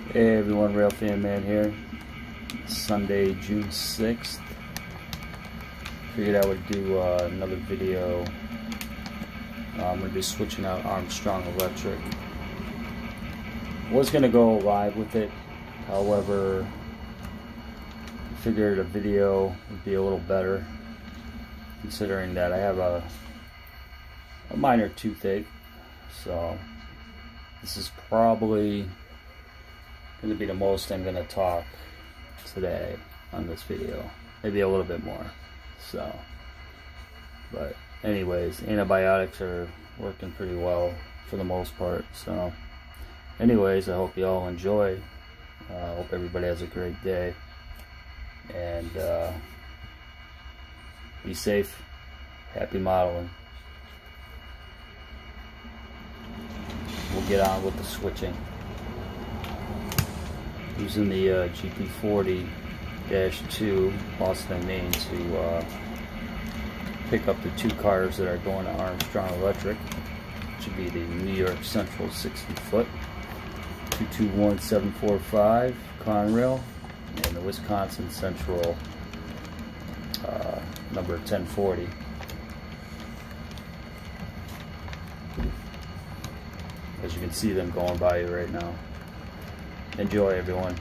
Hey everyone, Rail Fan Man here. Sunday, June 6th. Figured I would do another video. I'm going to be switching out Armstrong electric. Was going to go live with it, however, I figured a video would be a little better, considering that I have a minor toothache. So this is probably going to be the most I'm going to talk today on this video, maybe a little bit more. So, but anyways, antibiotics are working pretty well for the most part. So anyways, I hope you all enjoy. I hope everybody has a great day, and be safe. Happy modeling. We'll get on with the switching. Using the GP40-2 Boston, Maine to pick up the two cars that are going to Armstrong Electric, which would be the New York Central 60-foot 221745 Conrail and the Wisconsin Central number 1040. As you can see them going by you right now. Enjoy, everyone.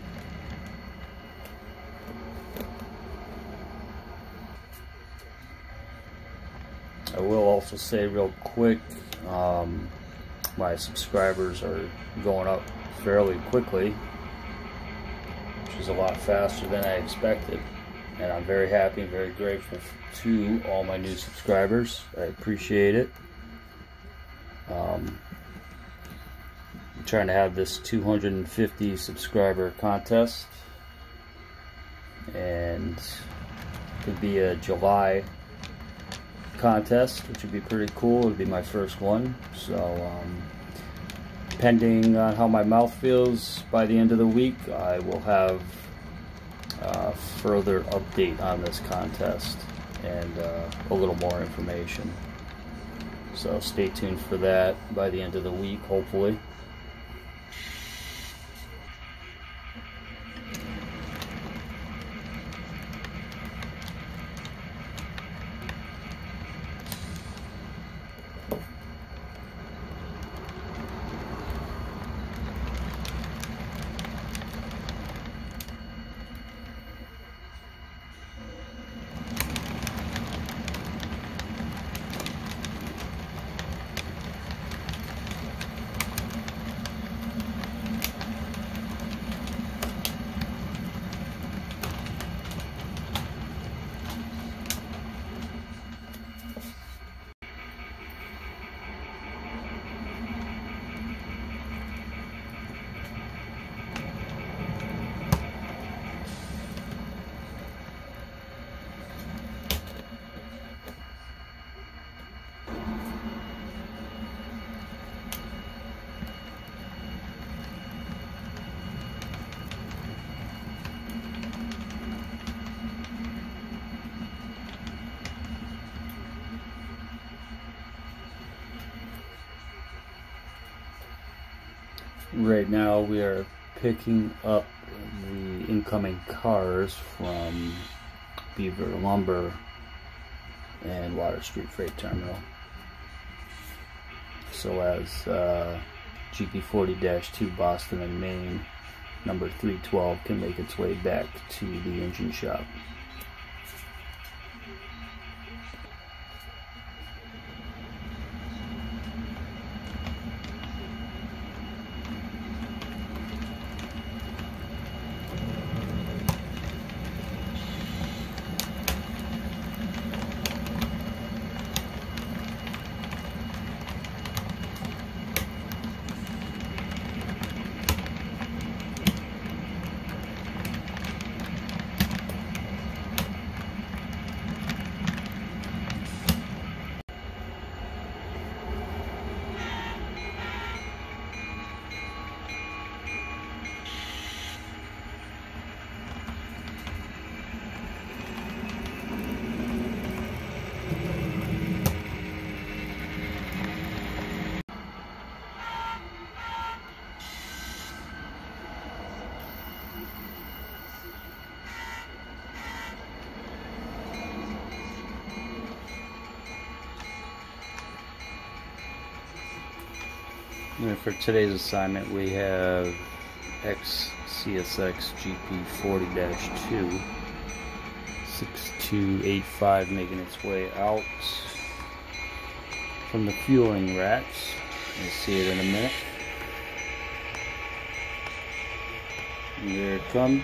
I will also say real quick, my subscribers are going up fairly quickly, which is a lot faster than I expected, and I'm very happy and very grateful to all my new subscribers. I appreciate it. I'm trying to have this 250 subscriber contest, and it could be a July contest, which would be pretty cool. It would be my first one. So depending on how my mouth feels by the end of the week, I will have further update on this contest and a little more information. So stay tuned for that by the end of the week, hopefully. Right now we are picking up the incoming cars from Beaver Lumber and Water Street Freight Terminal. So as GP40-2 Boston and Maine number 312 can make its way back to the engine shop. And for today's assignment, we have XCSX GP40-2, 6285, making its way out from the fueling racks. You'll see it in a minute. And there it comes.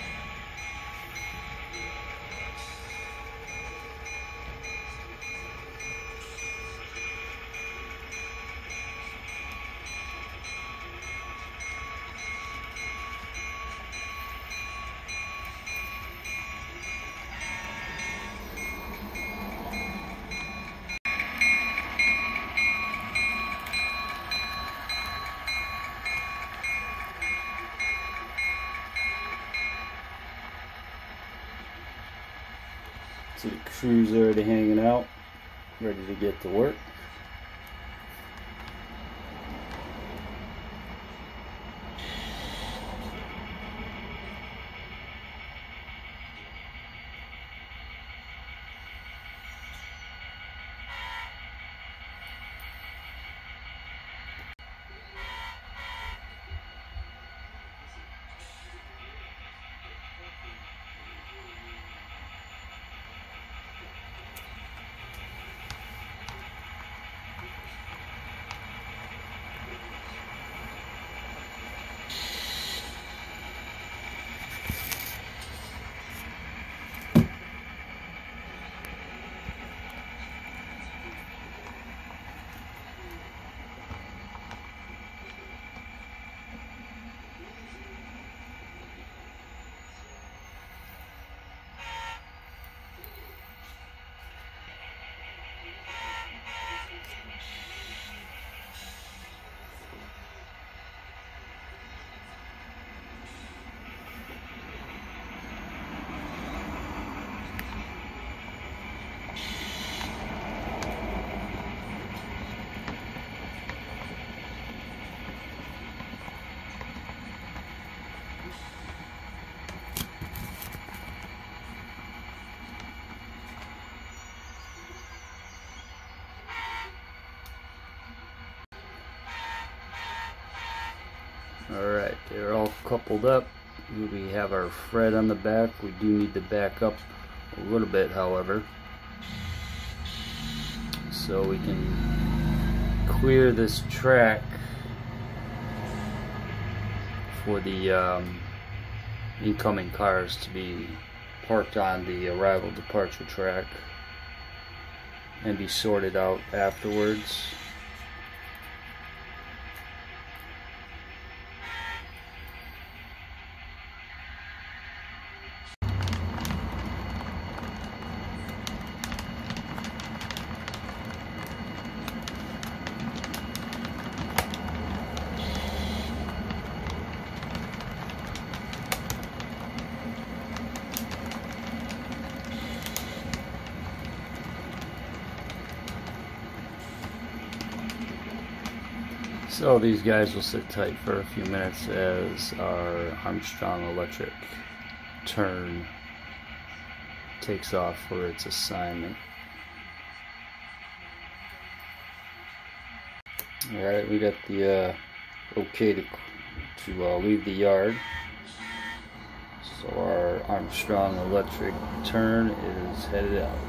See the crew's already hanging out, ready to get to work. Alright, they're all coupled up. We have our Fred on the back. We do need to back up a little bit, however, so we can clear this track for the incoming cars to be parked on the arrival departure track and be sorted out afterwards. So these guys will sit tight for a few minutes as our Armstrong electric turn takes off for its assignment. Alright, we got the okay to leave the yard. So our Armstrong electric turn is headed out.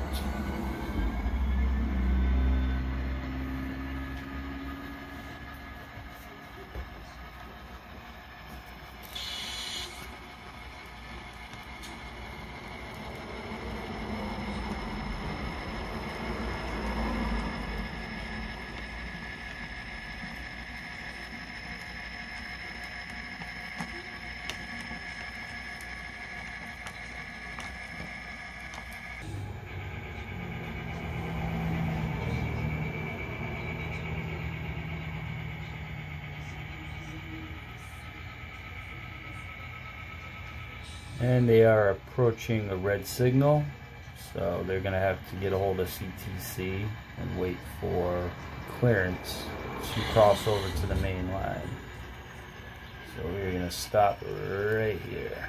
And they are approaching a red signal, so they're going to have to get a hold of CTC and wait for clearance to cross over to the main line. So we're going to stop right here.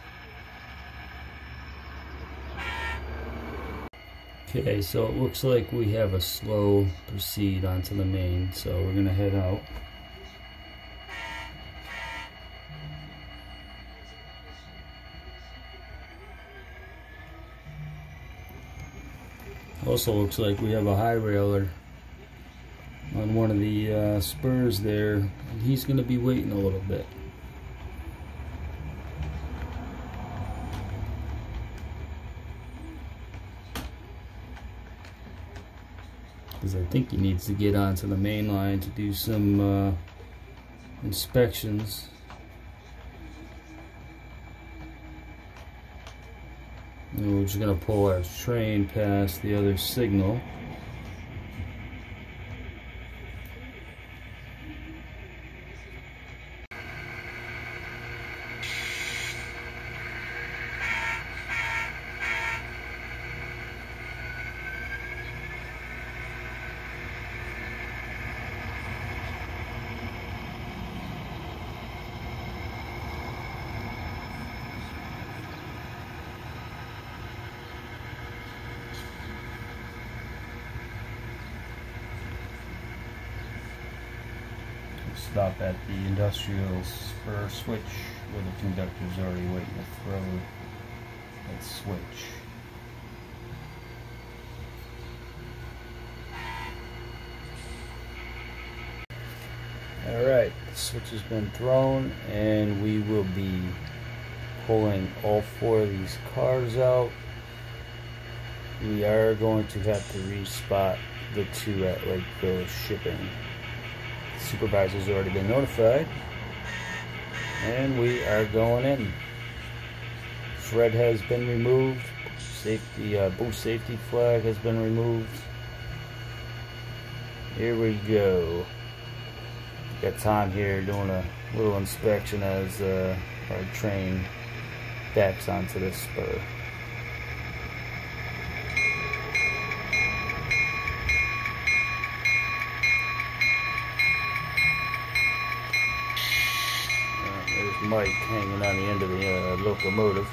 Okay, so it looks like we have a slow proceed onto the main, so we're going to head out. Also looks like we have a high railer on one of the spurs there, and he's going to be waiting a little bit. Because I think he needs to get onto the main line to do some inspections. And we're just going to pull our train past the other signal. Stop at the industrial spur switch where the conductor's already waiting to throw that switch. Alright, the switch has been thrown, and we will be pulling all 4 of these cars out. We are going to have to respot the 2 at Lakeville Shipping. Supervisor's already been notified, and we are going in. Thread has been removed. Safety, boost safety flag has been removed. Here we go. Got Tom here doing a little inspection as our train backs onto the spur. Mike hanging on the end of the locomotive.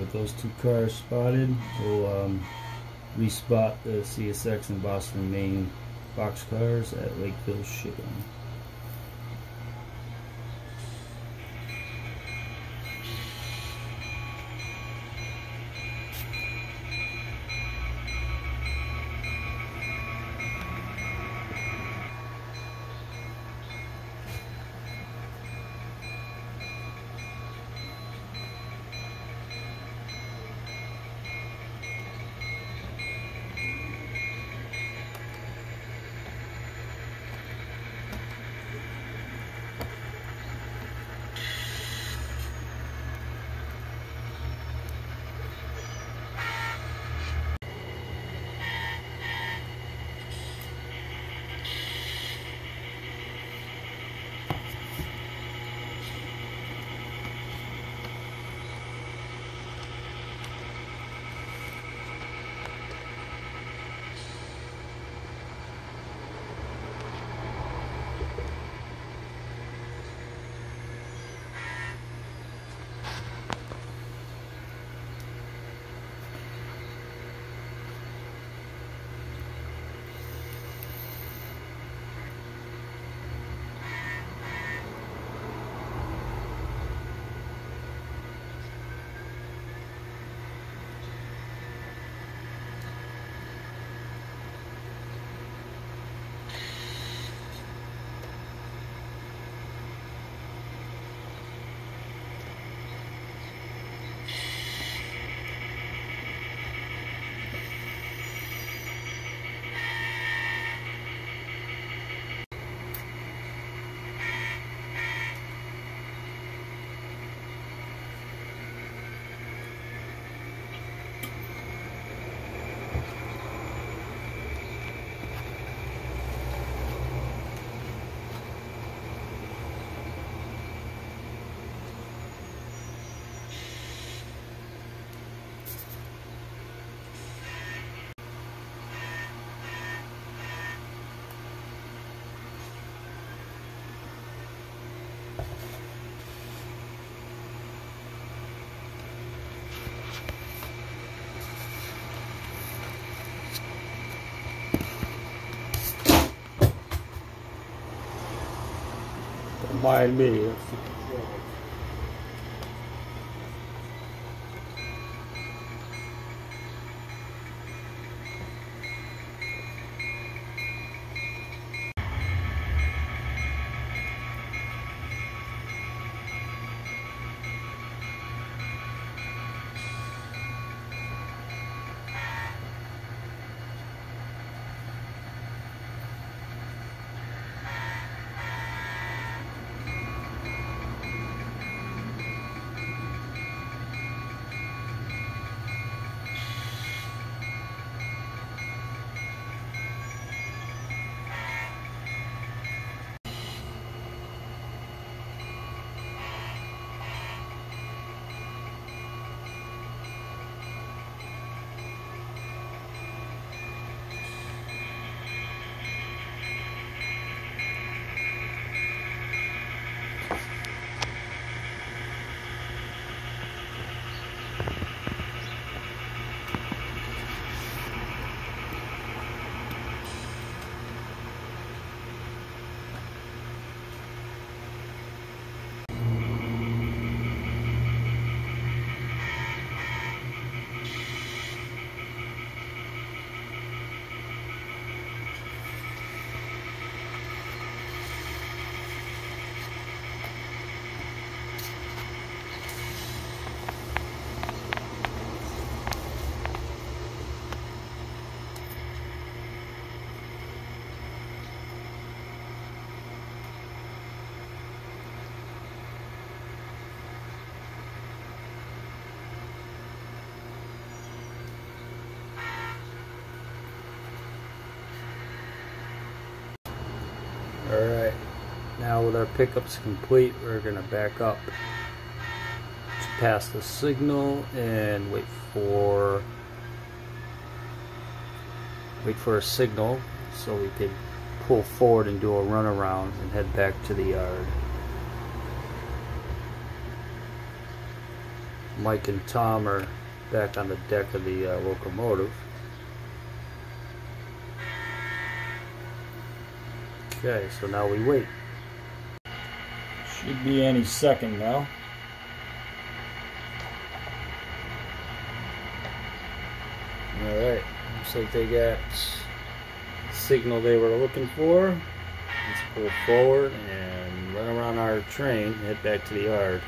With those two cars spotted, we'll respot the CSX and Boston, Maine boxcars at Lakeville Shipping. Don't mind me. Alright, now with our pickups complete, we're going to back up to pass the signal and wait for a signal so we could pull forward and do a runaround and head back to the yard. Mike and Tom are back on the deck of the locomotive. Okay, so now we wait. Should be any second now. Alright, looks like they got the signal they were looking for. Let's pull forward and run around our train and head back to the yard.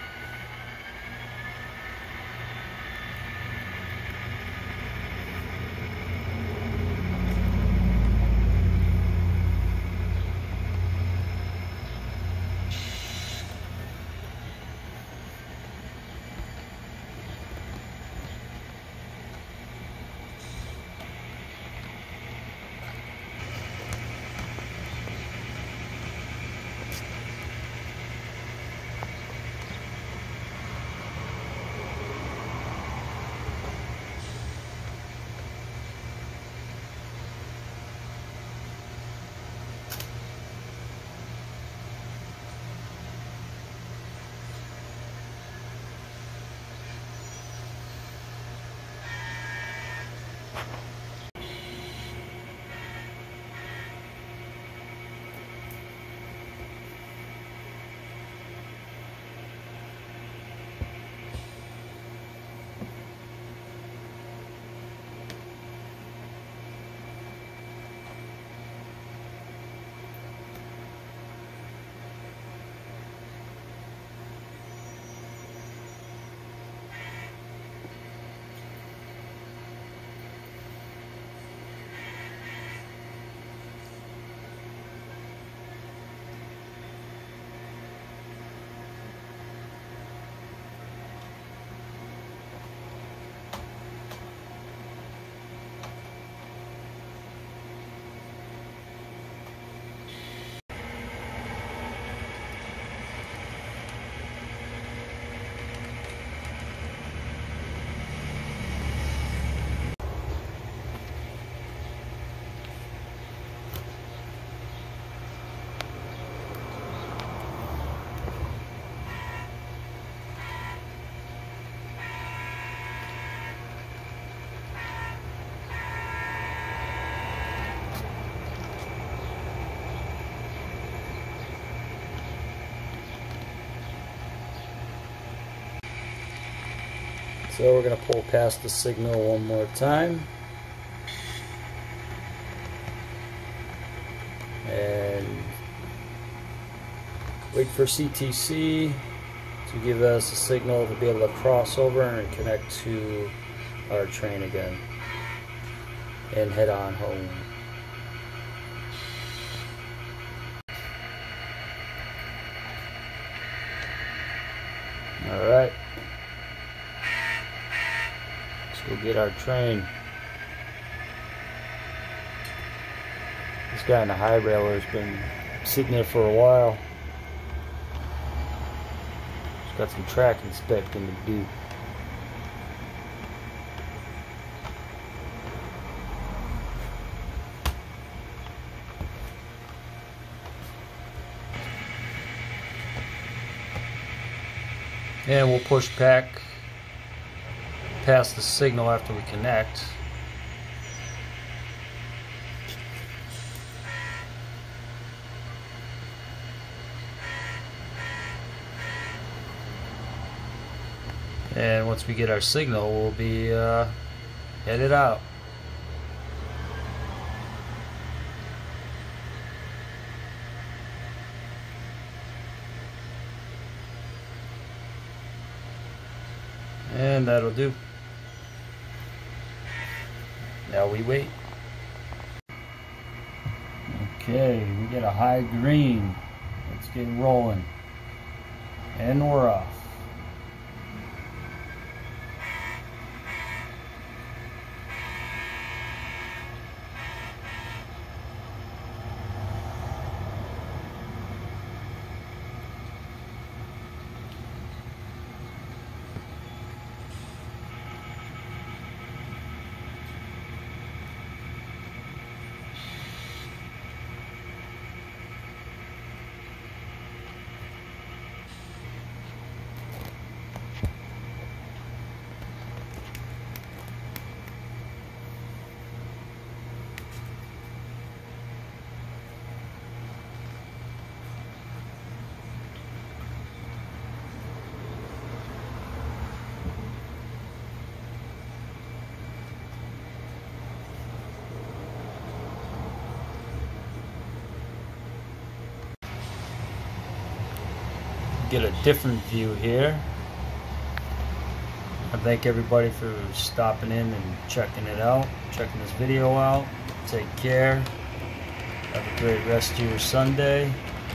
So we're going to pull past the signal one more time. And wait for CTC to give us a signal to be able to cross over and connect to our train again. And head on home. Alright. Let's go get our train. This guy in the high railer has been sitting there for a while. He's got some track inspecting to do. And we'll push back past the signal after we connect. And once we get our signal, we'll be headed out. And that'll do. Now we wait. Okay, we get a high green. Let's get rolling. And we're off. get a different view here. I thank everybody for stopping in and checking it out, checking this video out. Take care. Have a great rest of your Sunday.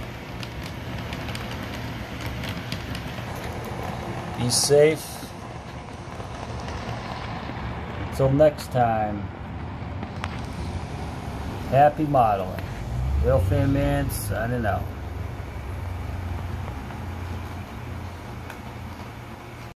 Be safe. Until next time, happy modeling. Real Fan Man signing out.